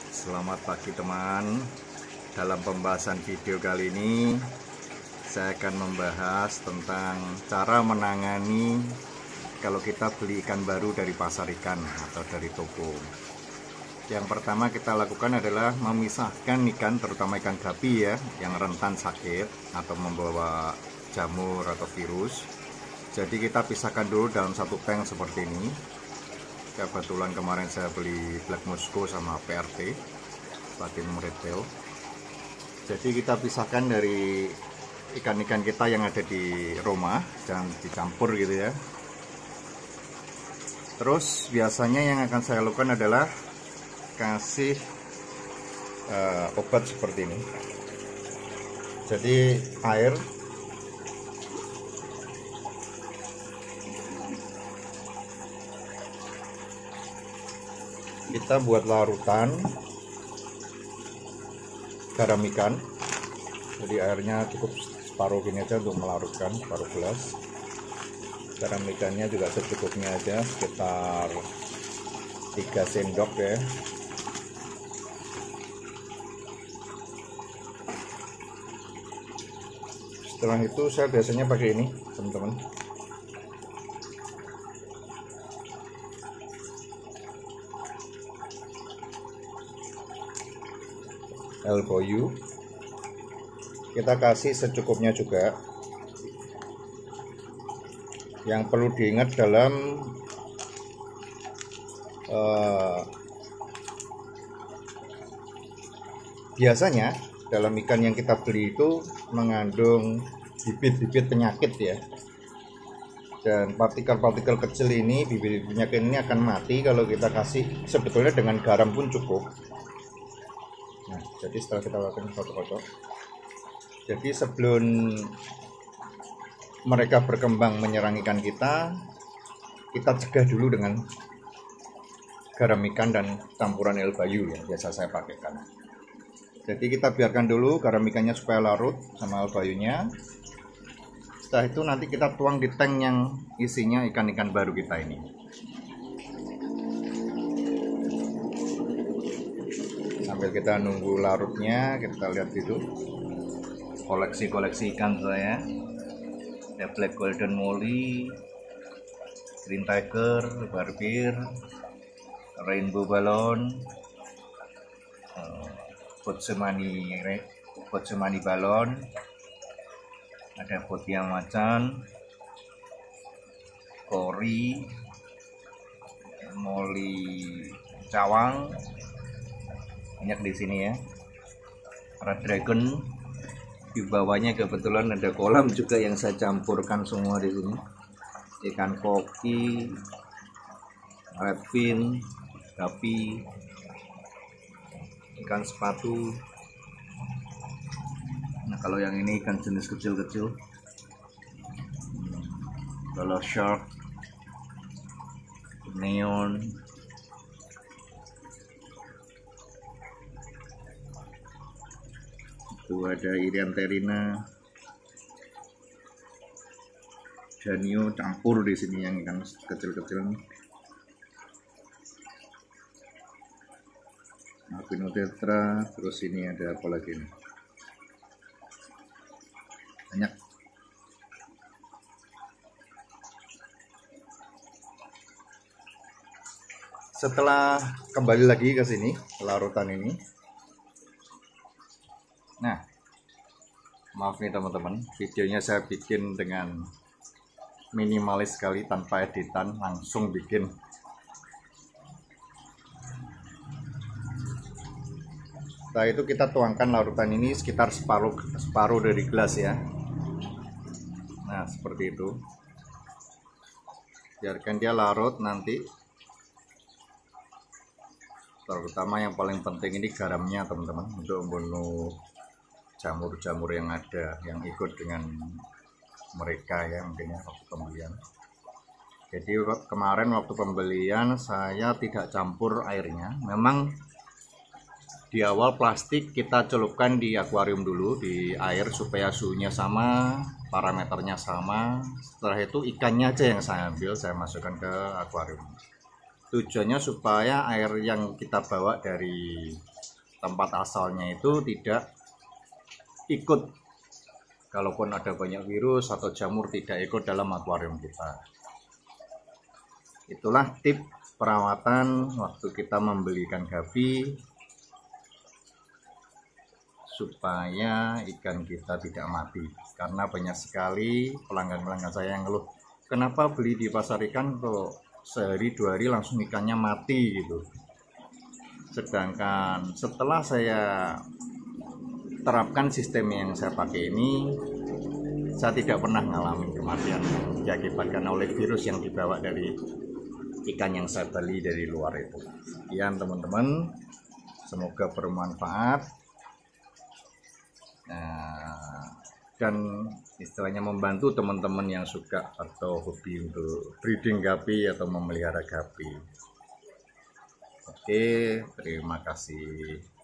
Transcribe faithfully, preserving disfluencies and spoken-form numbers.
Selamat pagi teman. Dalam pembahasan video kali ini saya akan membahas tentang cara menangani kalau kita beli ikan baru dari pasar ikan atau dari toko. Yang pertama kita lakukan adalah memisahkan ikan, terutama ikan gapi ya, yang rentan sakit atau membawa jamur atau virus. Jadi kita pisahkan dulu dalam satu tank seperti ini. Kebetulan kemarin saya beli Black Musco sama P R T Platinum Red Tail. Jadi kita pisahkan dari ikan-ikan kita yang ada di rumah, jangan dicampur gitu ya. Terus biasanya yang akan saya lakukan adalah kasih uh, obat seperti ini. Jadi air kita buat larutan garam ikan. Jadi airnya cukup separuh gini aja untuk melarutkan, separuh gelas. Garam ikannya juga secukupnya aja, sekitar tiga sendok ya. Setelah itu saya biasanya pakai ini teman-teman, Elboyu. Kita kasih secukupnya juga. Yang perlu diingat dalam uh, biasanya dalam ikan yang kita beli itu mengandung bibit-bibit penyakit ya, dan partikel-partikel kecil ini, bibit penyakit ini akan mati kalau kita kasih sebetulnya dengan garam pun cukup. Nah, jadi setelah kita lakukan kocok-kocok, jadi sebelum mereka berkembang menyerang ikan kita, kita cegah dulu dengan garam ikan dan campuran Elboyu yang biasa saya pakaikan. Jadi kita biarkan dulu garam ikannya supaya larut sama Elboyunya. Setelah itu nanti kita tuang di tank yang isinya ikan-ikan baru kita ini. Sambil kita nunggu larutnya, kita lihat itu koleksi-koleksi ikan saya. Ada Black Golden Molly, Green Tiger, Barbir, Rainbow Balon, Botsemani Botsemani Balon, ada Botia Macan, Kori, Molly Cawang. Banyak di sini ya. Red Dragon. Di bawahnya kebetulan ada kolam juga yang saya campurkan semua di sini. Ikan koki, redfin, gapi, ikan sepatu. Nah, kalau yang ini ikan jenis kecil-kecil. Kalau shark, neon, itu ada Irianterina, Danio campur di sini yang ikan kecil-kecil nih. Albinotetra, terus ini ada apa lagi nih? Banyak. Setelah kembali lagi ke sini, larutan ini. Nah, maaf nih teman-teman, videonya saya bikin dengan minimalis sekali, tanpa editan, langsung bikin. Setelah itu kita tuangkan larutan ini sekitar separuh separuh dari gelas ya. Nah, seperti itu. Biarkan dia larut nanti. Terutama yang paling penting ini garamnya teman-teman, untuk membunuh jamur-jamur yang ada yang ikut dengan mereka ya, mungkin ya waktu pembelian. Jadi kemarin waktu pembelian saya tidak campur airnya. Memang di awal plastik kita celupkan di akuarium dulu di air supaya suhunya sama, parameternya sama. Setelah itu ikannya aja yang saya ambil, saya masukkan ke akuarium. Tujuannya supaya air yang kita bawa dari tempat asalnya itu tidak ikut, kalaupun ada banyak virus atau jamur tidak ikut dalam akuarium kita. Itulah tip perawatan waktu kita membeli ikan gapi supaya ikan kita tidak mati. Karena banyak sekali pelanggan-pelanggan saya yang ngeluh, kenapa beli di pasar ikan kok sehari dua hari langsung ikannya mati gitu. Sedangkan setelah saya terapkan sistem yang saya pakai ini, saya tidak pernah mengalami kematian yang diakibatkan oleh virus yang dibawa dari ikan yang saya beli dari luar itu. Sekian teman-teman, semoga bermanfaat. Nah, dan istilahnya membantu teman-teman yang suka atau hobi untuk breeding gapi atau memelihara gapi. Oke, terima kasih.